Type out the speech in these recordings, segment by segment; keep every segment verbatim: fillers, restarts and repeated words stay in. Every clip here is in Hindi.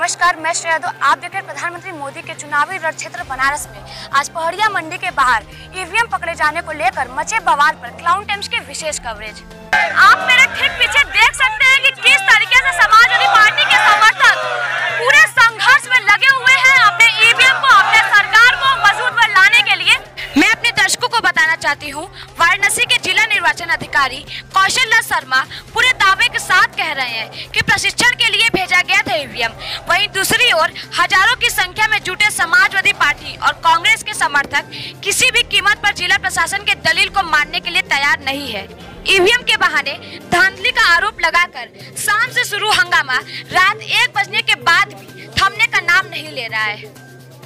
नमस्कार, मैं श्रेया यादव। आप देख रहे हैं प्रधानमंत्री मोदी के चुनावी रण क्षेत्र बनारस में आज पहड़िया मंडी के बाहर ईवीएम पकड़े जाने को लेकर मचे बवाल पर क्लाउन टाइम्स की विशेष कवरेज। आप मेरे ठीक पीछे देख सकते हैं कि किस तरीके से समाजवादी पार्टी के समर्थक पूरे संघर्ष में लगे हुए हैं अपने ईवीएम को, अपने सरकार को मजबूत पर लाने के लिए। मैं अपने दर्शकों को बताना चाहती हूँ, वाराणसी के जिला निर्वाचन अधिकारी कौशल लाल शर्मा पूरे दावे के साथ कह रहे हैं कि प्रशिक्षण के लिए भेजा गया था ईवीएम। वहीं दूसरी ओर हजारों की संख्या में जुटे समाजवादी पार्टी और कांग्रेस के समर्थक किसी भी कीमत पर जिला प्रशासन के दलील को मानने के लिए तैयार नहीं है। ईवीएम के बहाने धांधली का आरोप लगाकर शाम से शुरू हंगामा रात एक बजने के बाद भी थमने का नाम नहीं ले रहा है।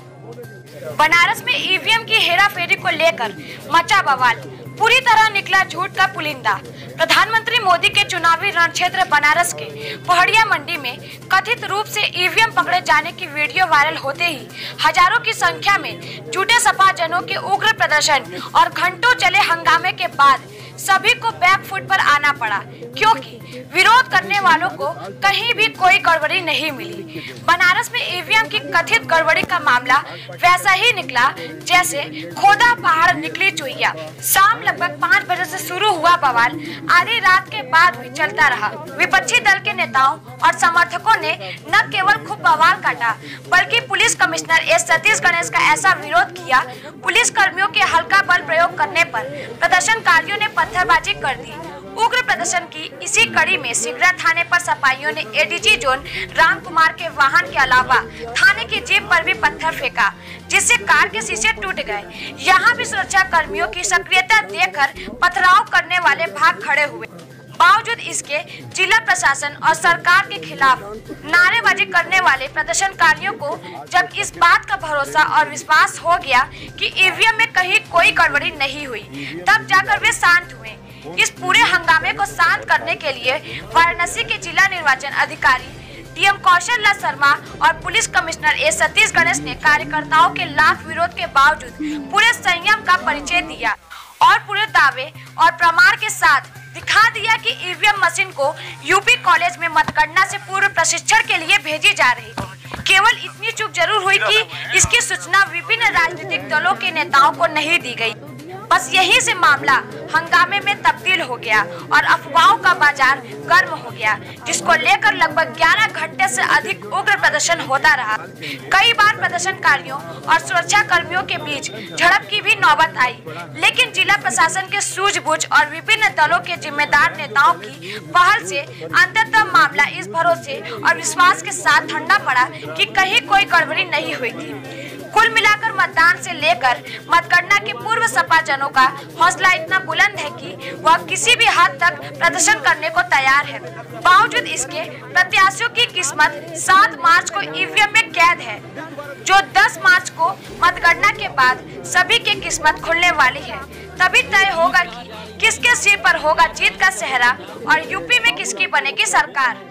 बनारस में ईवीएम की हेराफेरी को लेकर मचा बवाल, पूरी तरह निकला झूठ का पुलिंदा। प्रधानमंत्री मोदी के चुनावी रण क्षेत्र बनारस के पहड़िया मंडी में कथित रूप से ईवीएम पकड़े जाने की वीडियो वायरल होते ही हजारों की संख्या में जुटे सपा जनों के उग्र प्रदर्शन और घंटों चले हंगामे के बाद सभी को बैक फुट पर आना पड़ा, क्योंकि विरोध करने वालों को कहीं भी कोई गड़बड़ी नहीं मिली। बनारस में ईवीएम की कथित गड़बड़ी का मामला वैसा ही निकला जैसे खोदा पहाड़ निकली चुईया। शाम लगभग पाँच बजे से शुरू हुआ बवाल आधी रात के बाद भी चलता रहा। विपक्षी दल के नेताओं और समर्थकों ने न केवल खूब बवाल काटा, बल्कि police commissioner S Satish Ganesh का ऐसा विरोध किया। पुलिस कर्मियों के हल्का बल प्रयोग करने पर प्रदर्शनकारियों ने पत्थरबाजी कर दी। उग्र प्रदर्शन की इसी कड़ी में सिगरा थाने पर सपाइयों ने एडीजी जोन राम कुमार के वाहन के अलावा थाने की जीप पर भी पत्थर फेंका, जिससे कार के शीशे टूट गए। यहाँ भी सुरक्षा कर्मियों की सक्रियता देखकर पथराव करने वाले भाग खड़े हुए। बावजूद इसके जिला प्रशासन और सरकार के खिलाफ नारेबाजी करने वाले प्रदर्शनकारियों को जब इस बात का भरोसा और विश्वास हो गया कि ईवीएम में कहीं कोई गड़बड़ी नहीं हुई, तब जाकर वे शांत हुए। इस पूरे हंगामे को शांत करने के लिए वाराणसी के जिला निर्वाचन अधिकारी डीएम कौशल लाल शर्मा और police commissioner A Satish Ganesh ने कार्यकर्ताओं के लाख विरोध के बावजूद पूरे संयम का परिचय दिया और पूरे दावे और प्रमाण के साथ दिखा दिया कि ईवीएम मशीन को यूपी कॉलेज में मतगणना से पूर्व प्रशिक्षण के लिए भेजी जा रही थी। केवल इतनी चूक जरूर हुई कि इसकी सूचना विभिन्न राजनीतिक दलों के नेताओं को नहीं दी गई। बस यहीं से मामला हंगामे में तब्दील हो गया और अफवाहों का बाजार गर्म हो गया, जिसको लेकर लगभग ग्यारह घंटे से अधिक उग्र प्रदर्शन होता रहा। कई बार प्रदर्शनकारियों और सुरक्षा कर्मियों के बीच झड़प की भी नौबत आई, लेकिन जिला प्रशासन के सूझबूझ और विभिन्न दलों के जिम्मेदार नेताओं की पहल से अंततः मामला इस भरोसे और विश्वास के साथ ठंडा पड़ा कि कहीं कोई गड़बड़ी नहीं हुई थी। कुल मिलाकर मतदान से लेकर मतगणना के पूर्व सपा जनों का हौसला इतना बुलंद है कि वह किसी भी हद तक प्रदर्शन करने को तैयार है। बावजूद इसके प्रत्याशियों की किस्मत सात मार्च को ईवीएम में कैद है, जो दस मार्च को मतगणना के बाद सभी की किस्मत खुलने वाली है। तभी तय होगा कि किसके सिर पर होगा जीत का सेहरा और यूपी में किसकी बनेगी सरकार।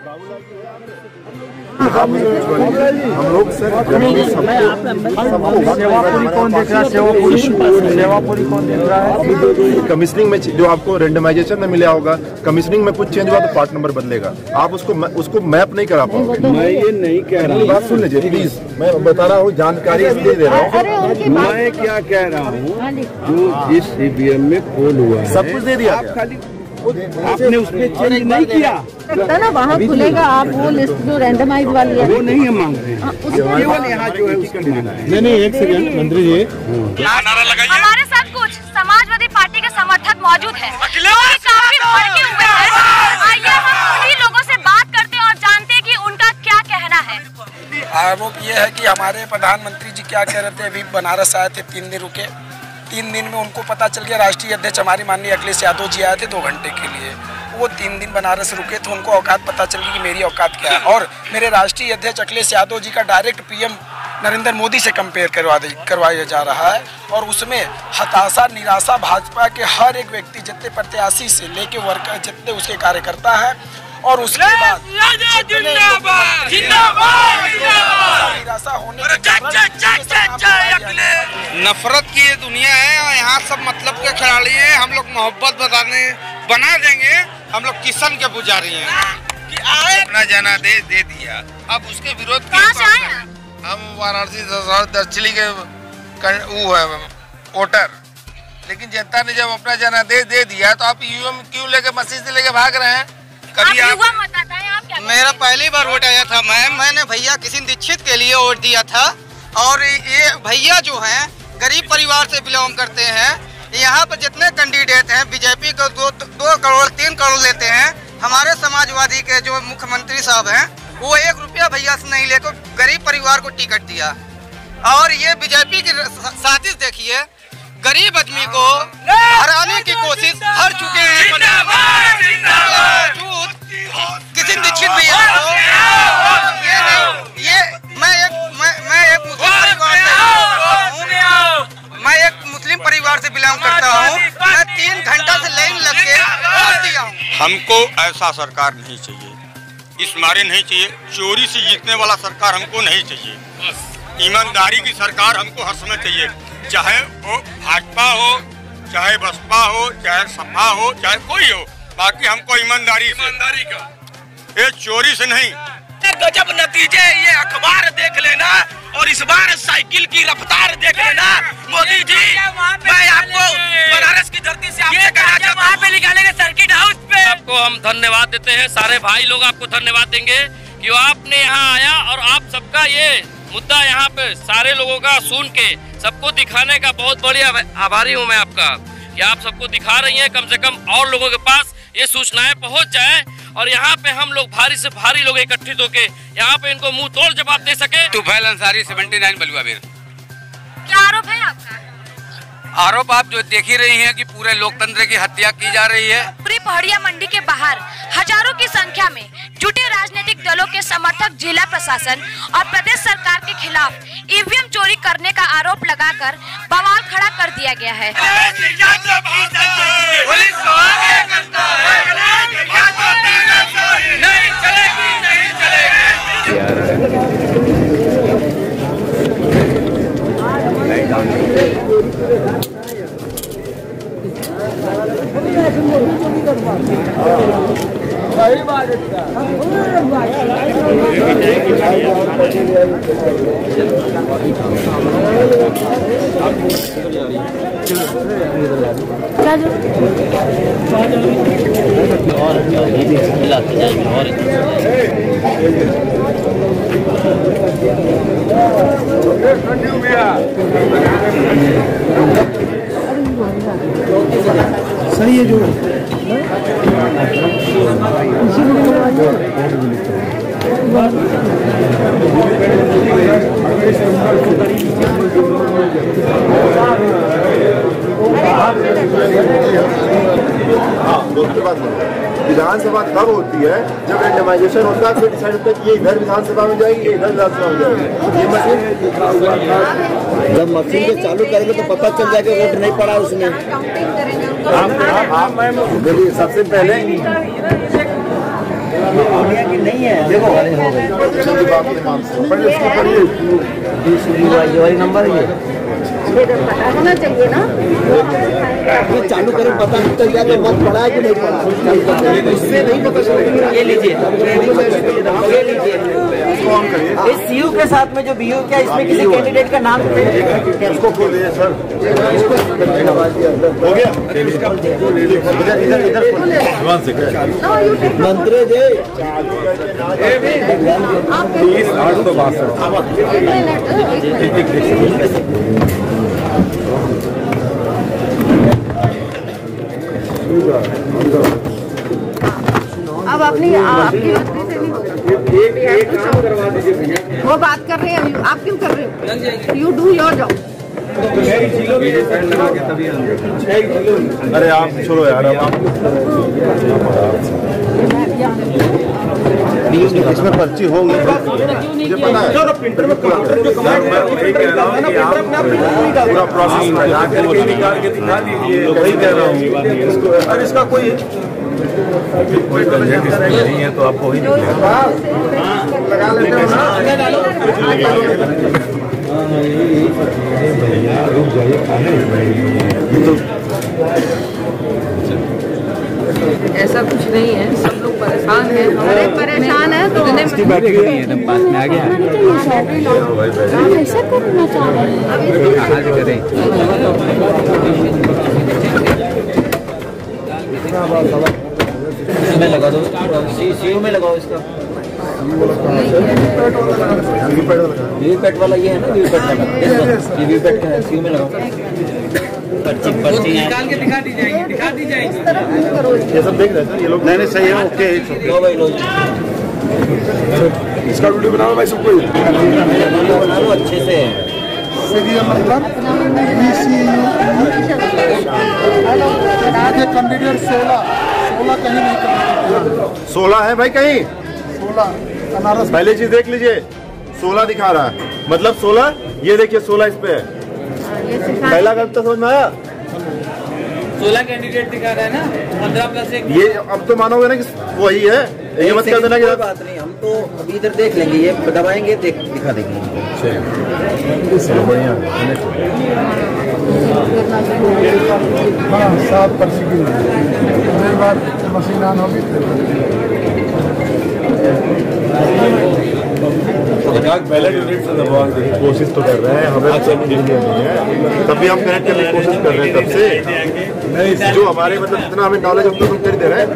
हम लोग सेवापुरी कौन देख रहा है? सेवापुरी सेवापुरी कौन देख रहा है? कमिश्निंग में जो आपको रेंडमाइजेशन में मिला होगा, कमिश्निंग में कुछ चेंज हुआ तो पार्ट नंबर बदलेगा। आप उसको उसको मैप नहीं करा पाओगे। मैं ये नहीं कह रहा हूँ, बात सुन लीजिए प्लीज। मैं बता रहा हूँ, जानकारी इसलिए दे रहा हूँ। मैं क्या कह रहा हूँ, जो जिस ईवीएम में पोल हुआ है सब कुछ दे दिया। आप खाली आपने उसमें चेंज नहीं किया लगता ना, वहाँ खुलेगा। आप वो लिस्ट जो रैंडमाइज वाली है वो नहीं हम मांग रहे हैं, केवल यहाँ जो है उसका मांग रहे हैं। नहीं नहीं एक सेकंड मंत्री जी, हमारे साथ कुछ समाजवादी पार्टी के समर्थक मौजूद हैं, जो काफी भड़के हुए हैं। आइए हम उन्हीं लोगों से बात करते हैं और जानते हैं कि उनका क्या कहना है। आरोप ये है कि हमारे प्रधानमंत्री जी क्या कह रहे थे, अभी बनारस आए थे, तीन दिन रुके। तीन दिन में उनको पता चल गया, राष्ट्रीय अध्यक्ष हमारे माननीय अखिलेश यादव जी आए थे दो घंटे के लिए। वो तीन दिन बनारस रुके तो उनको औकात पता चल गई कि मेरी औकात क्या है। और मेरे राष्ट्रीय अध्यक्ष अखिलेश यादव जी का डायरेक्ट पीएम नरेंद्र मोदी से कंपेयर करवा दे करवाया जा रहा है, और उसमें हताशा निराशा भाजपा के हर एक व्यक्ति, जितने प्रत्याशी से लेके वर्कर, जितने उसके कार्यकर्ता है, और उसके बाद निराशा होने नफरत की ये दुनिया है और यहाँ सब मतलब के खिलाड़ी हैं। हम लोग मोहब्बत बताने बना देंगे, हम लोग किशन के पुजारी हैं। कि आए अपना जनादेश दे दिया, अब उसके विरोध कहाँ से आए हैं? हम वाराणसी दर्शली के वो है वोटर, लेकिन जनता ने जब अपना जनादेश दे दिया तो आप ईवीएम क्यों लेके मशीन से लेके भाग रहे हैं? कभी आप आप युवा मतदाता हैं, आप क्या मेरा पहली बार वोट आया था मैम, मैंने भैया किशन दीक्षित के लिए वोट दिया था। और ये भैया जो हैं गरीब परिवार से बिलोंग करते हैं। यहाँ पर जितने कैंडिडेट हैं बीजेपी को दो दो करोड़ तीन करोड़ लेते हैं, हमारे समाजवादी के जो मुख्यमंत्री साहब हैं वो एक रुपया भैया से नहीं लेकर गरीब परिवार को टिकट दिया। और ये बीजेपी की साजिश देखिए, गरीब आदमी को हराने की कोशिश कर चुके हैं। किशन दीक्षित भैया को ये ये मैं एक मैं मैं एक मुस्लिम परिवार से हूँ, मैं एक मुस्लिम परिवार से बिलोंग करता हूँ। मैं तीन घंटा से लाइन लग के वोट दिया हूँ। हमको ऐसा सरकार नहीं चाहिए, इस मारे नहीं चाहिए, चोरी से जीतने वाला सरकार हमको नहीं चाहिए। ईमानदारी की सरकार हमको हर समय चाहिए, चाहे वो भाजपा हो, चाहे बसपा हो, चाहे सपा हो, चाहे कोई हो। बाकी हमको ईमानदारी से, ईमानदारी का, ये चोरी से नहीं। गजब नतीजे, ये अखबार देख लेना और इस बार साइकिल की रफ्तार देख लेना। मोदी जी, मैं आपको बनारस की धरती से आपसे कहना चाहता हूं, वहाँ पे निकालेंगे सर्किट हाउस पे। आपको हम धन्यवाद देते हैं, सारे भाई लोग आपको धन्यवाद देंगे कि आपने यहाँ आया और आप सबका ये मुद्दा यहाँ पे सारे लोगों का सुन के सबको दिखाने का बहुत बढ़िया आभारी हूँ मैं आपका, कि आप सबको दिखा रही हैं। कम से कम और लोगों के पास ये सूचनाएं पहुँच जाए और यहाँ पे हम लोग भारी से भारी लोग इकट्ठित होके यहाँ पे इनको मुंह तोड़ जवाब दे सके। तुफैल अंसारी सेवेंटी नाइन बलुआ बेर। क्या आरोप है आपका? आरोप आप जो देख ही रही हैं कि पूरे लोकतंत्र की हत्या की जा रही है। पूरी पहाड़िया मंडी के बाहर हजारों की संख्या में जुटे राजनीतिक दलों के समर्थक जिला प्रशासन और प्रदेश सरकार के खिलाफ ईवीएम चोरी करने का आरोप लगाकर बवाल खड़ा कर दिया गया है। सही बात सही है जो विधानसभा तब होती है जब रेंडमाइजेशन होता है, फिर डिसाइड होता है कि ये इधर विधानसभा में जाएगी, ये इधर विधानसभा में जाएगी। ये मशीन जब मशीन को चालू करेंगे तो पता चल जाएगा वोट नहीं पड़ा उसमें। देखिए सबसे पहले नहीं है, देखो पहले नंबर पता होना चाहिए ना, ये चालू करें पता चल जाए कि मत पड़ा है कि नहीं पड़ा, उससे नहीं पता चलेगा। ये लीजिए ये लीजिए इस सीयू के साथ में जो बीयू क्या इसमें किसी कैंडिडेट का नाम इसको खोलिए सर, हो गया इधर इधर इधर मंत्री जी आठ सौ बासठ अब अपनी आपकी एक एक काम करवा दीजिए। वो बात कर रहे हैं, आप क्यों कर रहे हो? You do your job. अरे आप छोड़ो यार, अब इसमें पर्ची होगी मुझे पता है, पूरा प्रोसेस निकाल के दिखा दीजिए, वही कह रहा हूँ। और इसका कोई कोई नहीं है तो आपको वही लगा लेते हो ऐसा कुछ नहीं है, सब लोग परेशान है, अरे परेशान है तो इसकी बैटरी नहीं है, एकदम पास में आ गया। ऐसा करना चाह रहे हैं कहाँ से करें? इसमें लगा दो, सी सीयू में लगाओ इसका। वीवीपैट वाला ये है ना, वीवीपैट वाला ये वीवीपैट का है, सीयू में लगाओ। पर्ची पर्ची निकाल के दिखा दी जाएंगी, दिखा दी जाएंगी। ये सब देख रहे हैं ये लोग। नहीं नहीं सही है, ओके। लो भाई लो, इसका वीडियो बनाओ भाई सबको, वीडियो बना लो अच्छे से। कैंडिडेट सोलह सोलह कहीं नहीं कर, सोलह है भाई कहीं सोलह। पहले चीज देख लीजिए, सोलह दिखा रहा है, मतलब सोलह, ये देखिए सोलह इस पे है। पहला गलत तो समझ में आया। सोलह कैंडिडेट दिखा रहा है ना, पंद्रह प्लस एक। ये अब तो मानोगे ना कि वही है, ये मत कर देना कि कोई बात नहीं, हम तो अभी इधर देख लेंगे, ये दबाएंगे देख दिखा देंगे। बढ़िया सात पर्ची की मशीन ऑन होगी। बैलेट यूनिट से दबाने की कोशिश तो कर रहे हैं, हमें नहीं है, तब भी हम कनेक्ट करने की कोशिश कर रहे हैं तब से। जो हमारे मतलब जितना हमें नॉलेज हम तो तुम कर दे रहे हैं।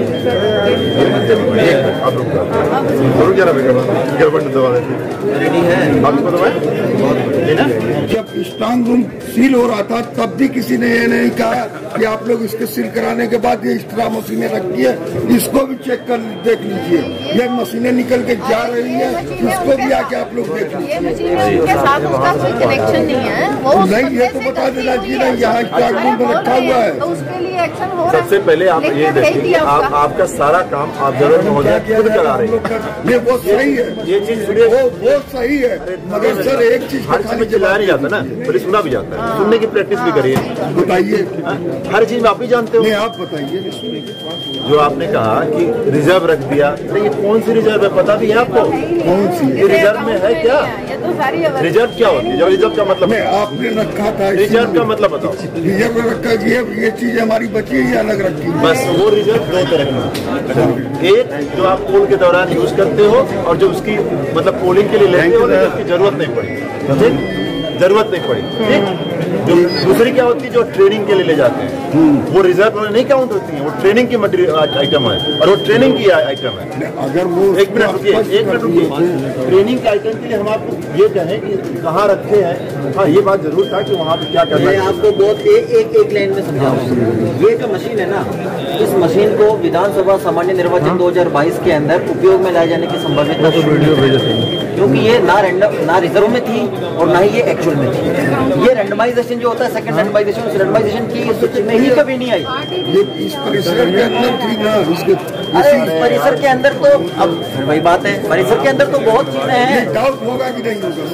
अब रुक जा रहा गड़बड़ दबा देते हैं, आपको दबाए। जब स्ट्रांग रूम सील हो रहा था तब भी किसी ने ये नहीं कहा कि आप लोग इसके सील कराने के बाद ये एक्स्ट्रा मशीनें रखी है, इसको भी चेक कर देख लीजिए। ये मशीनें निकल के जा रही है, इसको भी आके आप लोग देख लीजिए। के साथ उसका कोई कनेक्शन नहीं है, वो नहीं ये तो बता देना चाहिए ना, यहाँ स्ट्रांग रूम में रखा हुआ है। तो उसके लिए एक्शन हो रहा है। सबसे पहले आप ये देखिए, आप आपका सारा काम आप जरूर महोदय खुद करा रहे हैं, ये वो सही है, ये चीज सुनिए, वो वो सही है। मगर सर एक चीज हर चीज में चिल्लाया नहीं जाता ना, बल्कि सुना भी जाता है, सुनने की प्रैक्टिस भी करिए। बताइए, हर चीज में आप भी जानते हो। नहीं आप बताइए। जो आपने कहा कि रिजर्व रख दिया, ये कौन सी रिजर्व है पता भी है आपको? कौन सी ये रिजर्व में है क्या? ये तो सारी रिजर्व क्या होती है? जब रिजर्व का मतलब आपने रखा था, रिजर्व का मतलब बताओ। रिजर्व में रखा, ये ये चीज हमारी बची है, अलग रखी है। बस वो रिजर्व दो तरह की, एक जो आप पोल के दौरान यूज करते हो और जो उसकी मतलब पोलिंग के लिए लेते हो, उसकी जरूरत नहीं पड़ी, ठीक, जरूरत नहीं पड़ी, ठीक। जो दूसरी क्या होती है, जो ट्रेनिंग के लिए ले जाते हैं, वो रिजर्व में नहीं काउंट होती है, वो ट्रेनिंग की मटेरियल आइटम है, और वो ट्रेनिंग की आइटम है। अगर वो एक मिनट रुकिए, एक मिनट रुकिए। ट्रेनिंग के आइटम के लिए हम आपको ये कहें कि कहाँ रखे हैं, हाँ ये बात जरूर था कि वहाँ पे क्या करना है। मैं आपको बहुत एक एक, एक लाइन में समझाऊंगा। ये जो मशीन है ना, इस मशीन को विधानसभा सामान्य निर्वाचन दो हज़ार बाईस के अंदर उपयोग में लाए जाने की संभावना, क्योंकि ये ना रैंडम ना रिजर्व में थी और ना ही ये एक्चुअल में थी। ये रैंडमाइजेशन जो होता है, सेकंड रैंडमाइजेशन, उस रैंडमाइजेशन की सूची में ही कभी नहीं आई। ये इस परिसर के अंदर थी ना, इसके अरे परिसर के अंदर तो अब वही बात है, परिसर के अंदर तो बहुत चीजें हैं। डाउट होगा कि नहीं होगा?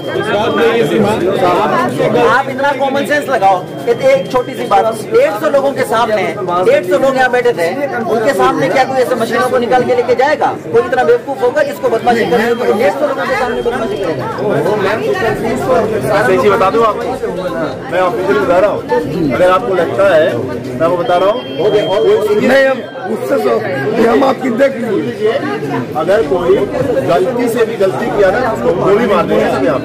आप इतना कॉमन सेंस लगाओ। एक छोटी सी बात, डेढ़ सौ लोगों के सामने, डेढ़ सौ लोग यहाँ बैठे थे, उनके सामने क्या कोई ऐसे मशीनों को निकाल के लेके जाएगा? कोई इतना बेवकूफ होगा जिसको बदमाशी करेगा? डेढ़ सौ लोगों के सामने बदमाशी करेगा? सही चीज बता दूं आपको, मैं ऑफिशियली बता रहा हूँ। अगर आपको लगता है, मैं वो बता रहा हूँ, नहीं हम उससे तो हम आपकी देख लीजिए। अगर कोई गलती से भी गलती किया ना, उसको गोली मार देंगे इसमें आप।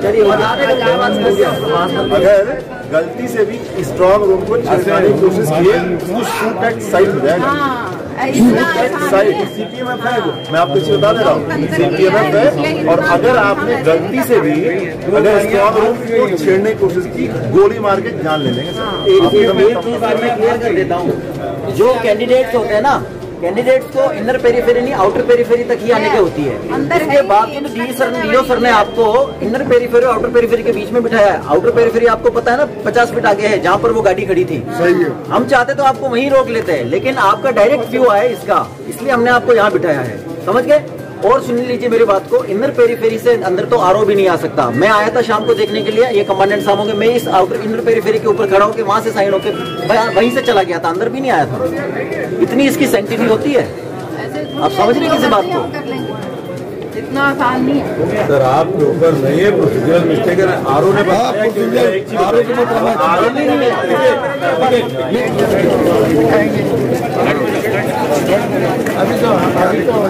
अगर गलती से भी स्ट्रॉन्ग रूम को छेड़ने की कोशिश किए, उसको शूट एट साइड हो जाएगा। साइड सीपीएमएफ है, मैं आपको इसे बता दे रहा हूँ, सीपीएमएफ है। और अगर आपने गलती से भी अगर स्ट्रॉन्ग रूम को छेड़ने की कोशिश की, गोली मार के जान ले लेंगे। एक चीज मैं क्लियर कर देता हूँ, जो कैंडिडेट्स होते हैं ना, कैंडिडेट्स को इनर पेरीफेरी नहीं आउटर पेरीफेरी तक ही आने की होती है। इसके बावजूद डी सर डीओ सर ने आपको इनर पेरीफेरी और आउटर पेरीफेरी के बीच में बिठाया है। आउटर पेरीफेरी आपको पता है ना पचास फीट आगे है, जहाँ पर वो गाड़ी खड़ी थी। सही है। हम चाहते तो आपको वहीं रोक लेते हैं, लेकिन आपका डायरेक्ट व्यू है इसका, इसलिए हमने आपको यहाँ बिठाया है। समझ गए? और सुन लीजिए मेरी बात को, इनर पेरीफेरी से अंदर तो आरओ भी नहीं आ सकता। मैं आया था शाम को देखने के लिए, ये कमांडेंट साहब होंगे, मैं इस आउटर इनर पेरीफेरी के ऊपर खड़ा होकर वहां से साइन होकर वहीं से चला गया था, अंदर भी नहीं आया था। इतनी इसकी सेंटिटी होती है, आप समझ रहे किसी बात को? इतना आसान नहीं है सर, आपके ऊपर नहीं है, प्रोसीजरल मिस्टेक है। आर ओ ने बताया कि आर ओ को बताना अभी तो अभी तो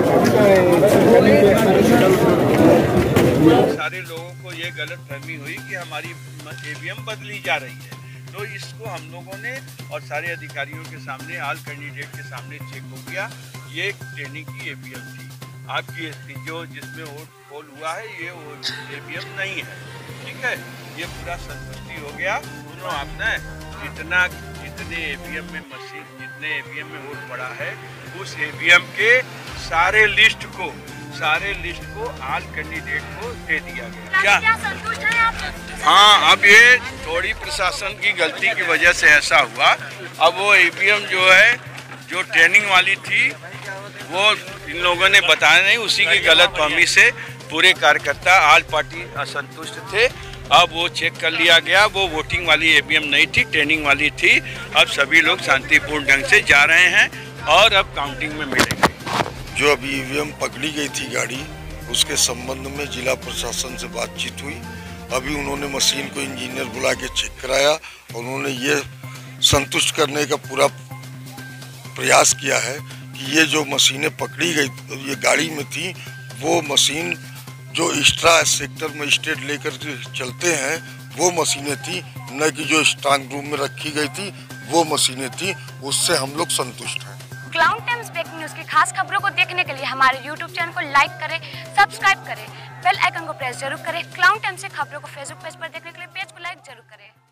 सारे लोगों को ये गलत फहमी हुई कि हमारी ईवीएम बदली जा रही है, तो इसको हम लोगों ने और सारे अधिकारियों के सामने, ऑल कैंडिडेट के सामने चेक हो गया। ये ट्रेनिंग की ईवीएम थी आपकी, जो जिसमें वोट पोल हुआ है ये ईवीएम नहीं है, ठीक है। ये पूरा संतुष्टि हो गया। सुनो, आपने जितना जितने ईवीएम में मशीन जितने ईवीएम में वोट पड़ा है, उस ईवीएम के सारे लिस्ट को सारे लिस्ट को ऑल कैंडिडेट को दे दिया गया। क्या, क्या संतुष्ट हैं आप? हाँ, अब ये थोड़ी प्रशासन की गलती की वजह से ऐसा हुआ। अब वो ईवीएम जो है, जो ट्रेनिंग वाली थी, वो इन लोगों ने बताया नहीं, उसी की गलत फहमी से पूरे कार्यकर्ता ऑल पार्टी असंतुष्ट थे। अब वो चेक कर लिया गया, वो वोटिंग वाली ईवीएम नहीं थी, ट्रेनिंग वाली थी। अब सभी लोग शांतिपूर्ण ढंग से जा रहे हैं और अब काउंटिंग में मिलेंगे। जो अभी ईवीएम पकड़ी गई थी गाड़ी, उसके संबंध में जिला प्रशासन से बातचीत हुई। अभी उन्होंने मशीन को इंजीनियर बुला के चेक कराया और उन्होंने ये संतुष्ट करने का पूरा प्रयास किया है कि ये जो मशीनें पकड़ी गई ये गाड़ी में थी, वो मशीन जो एक्स्ट्रा सेक्टर मजिस्ट्रेट लेकर चलते हैं वो मशीनें थी, न कि जो स्ट्रांग रूम में रखी गई थी वो मशीनें थी। उससे हम लोग संतुष्ट हैं। क्लाउन टाइम्स ब्रेकिंग न्यूज की खास खबरों को देखने के लिए हमारे यूट्यूब चैनल को लाइक करें, सब्सक्राइब करें, बेल आइकन को प्रेस जरूर करें। क्लाउन टाइम्स से खबरों को फेसबुक पेज पर देखने के लिए पेज को लाइक जरूर करें।